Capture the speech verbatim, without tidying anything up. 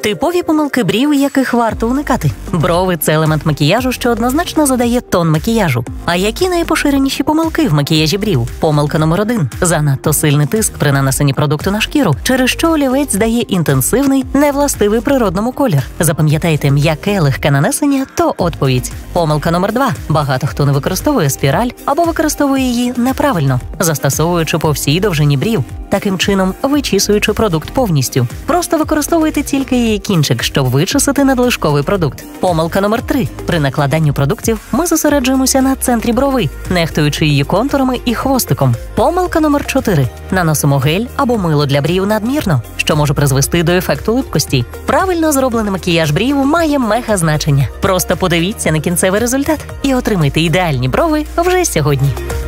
Типові помилки брів, яких варто уникати. Брови – це елемент макіяжу, що однозначно задає тон макіяжу. А які найпоширеніші помилки в макіяжі брів? Помилка номер один – занадто сильний тиск при нанесенні продукту на шкіру, через що олівець дає інтенсивний, невластивий природному колір. Запам'ятайте, м'яке легке нанесення – то відповідь. Помилка номер два – багато хто не використовує спіраль або використовує її неправильно, застосовуючи по всій довжині брів, таким чином вичісуючи продукт повністю. Просто використовуйте тільки її кінчик, щоб вичесати надлишковий продукт. Помилка номер три – при накладанні продуктів ми зосереджуємося на центрі брови, нехтуючи її контурами і хвостиком. Помилка номер чотири – наносимо гель або мило для брів надмірно, що може призвести до ефекту липкості. Правильно зроблений макіяж брів має мега значення. Просто подивіться на кінцевий результат і отримайте ідеальні брови вже сьогодні.